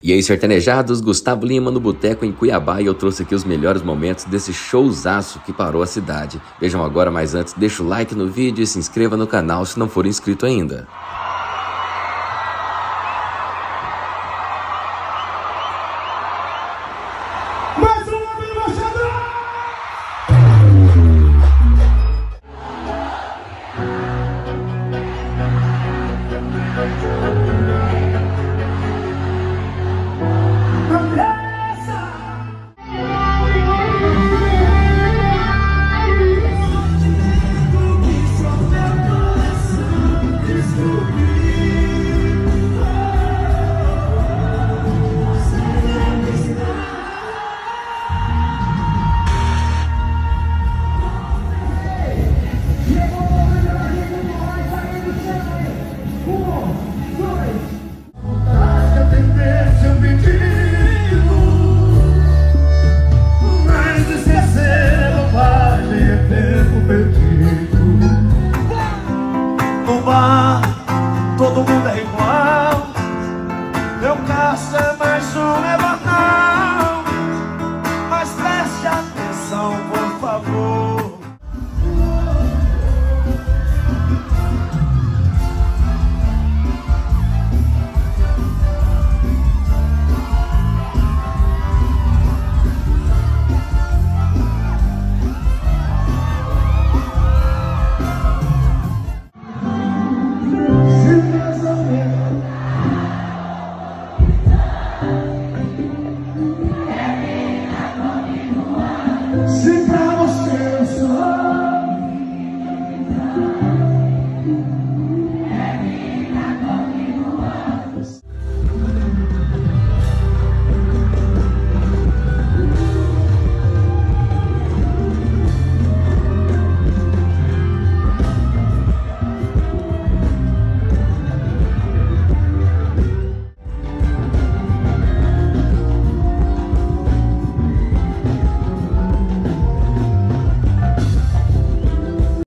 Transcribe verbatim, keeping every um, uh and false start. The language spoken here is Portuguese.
E aí, sertanejados, Gustavo Lima no Boteco em Cuiabá, e eu trouxe aqui os melhores momentos desse showzaço que parou a cidade. Vejam agora, mas antes, deixa o like no vídeo e se inscreva no canal se não for inscrito ainda. Mais um homem no Machadão! No bar, todo mundo é igual. Meu caso é mais um é banal. Mas preste atenção, por favor.